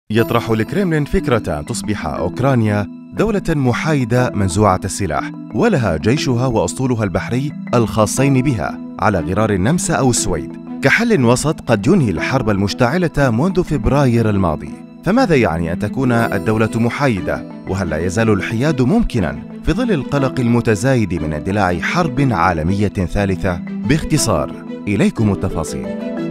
يطرح الكرملين فكرة أن تصبح أوكرانيا دولة محايدة منزوعة السلاح ولها جيشها وأسطولها البحري الخاصين بها على غرار النمسا أو السويد كحل وسط قد ينهي الحرب المشتعلة منذ فبراير الماضي. فماذا يعني أن تكون الدولة محايدة؟ وهل لا يزال الحياد ممكناً في ظل القلق المتزايد من اندلاع حرب عالمية ثالثة؟ باختصار إليكم التفاصيل.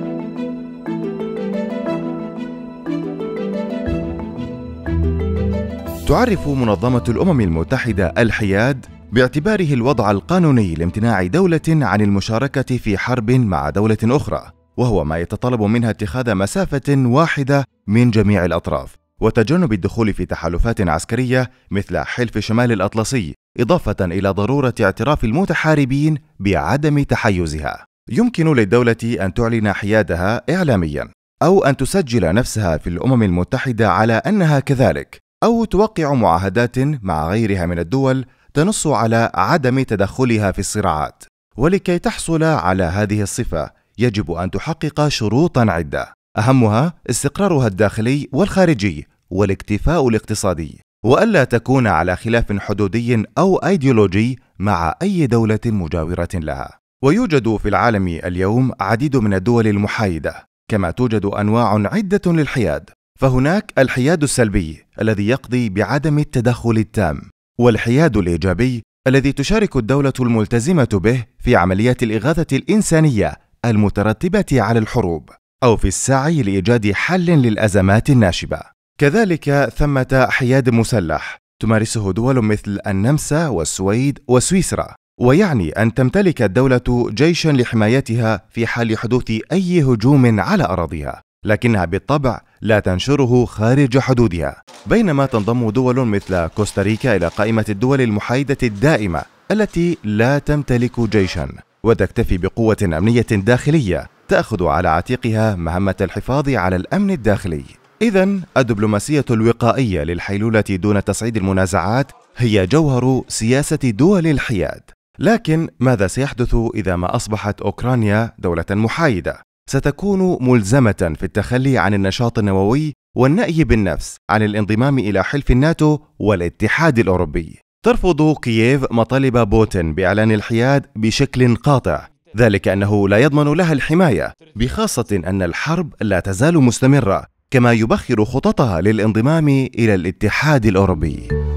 تعرف منظمة الأمم المتحدة الحياد باعتباره الوضع القانوني لامتناع دولة عن المشاركة في حرب مع دولة أخرى، وهو ما يتطلب منها اتخاذ مسافة واحدة من جميع الأطراف وتجنب الدخول في تحالفات عسكرية مثل حلف شمال الأطلسي، إضافة إلى ضرورة اعتراف المتحاربين بعدم تحيزها. يمكن للدولة أن تعلن حيادها إعلامياً، أو أن تسجل نفسها في الأمم المتحدة على أنها كذلك، أو توقع معاهدات مع غيرها من الدول تنص على عدم تدخلها في الصراعات. ولكي تحصل على هذه الصفة يجب أن تحقق شروطاً عدة، أهمها استقرارها الداخلي والخارجي والاكتفاء الاقتصادي، وألا تكون على خلاف حدودي أو أيديولوجي مع أي دولة مجاورة لها. ويوجد في العالم اليوم عديد من الدول المحايدة، كما توجد أنواع عدة للحياد. فهناك الحياد السلبي الذي يقضي بعدم التدخل التام، والحياد الإيجابي الذي تشارك الدولة الملتزمة به في عمليات الإغاثة الإنسانية المترتبة على الحروب، أو في السعي لإيجاد حل للأزمات الناشبة. كذلك ثمة حياد مسلح تمارسه دول مثل النمسا والسويد وسويسرا، ويعني أن تمتلك الدولة جيشاً لحمايتها في حال حدوث أي هجوم على أراضيها، لكنها بالطبع لا تنشره خارج حدودها. بينما تنضم دول مثل كوستاريكا إلى قائمة الدول المحايدة الدائمة التي لا تمتلك جيشاً، وتكتفي بقوة أمنية داخلية تأخذ على عاتقها مهمة الحفاظ على الأمن الداخلي. إذن الدبلوماسية الوقائية للحيلولة دون تصعيد المنازعات هي جوهر سياسة دول الحياد. لكن ماذا سيحدث إذا ما أصبحت أوكرانيا دولة محايدة؟ ستكون ملزمة في التخلي عن النشاط النووي والنأي بالنفس عن الانضمام إلى حلف الناتو والاتحاد الأوروبي. ترفض كييف مطالب بوتين بإعلان الحياد بشكل قاطع، ذلك أنه لا يضمن لها الحماية، بخاصة أن الحرب لا تزال مستمرة، كما يبخر خططها للانضمام إلى الاتحاد الأوروبي.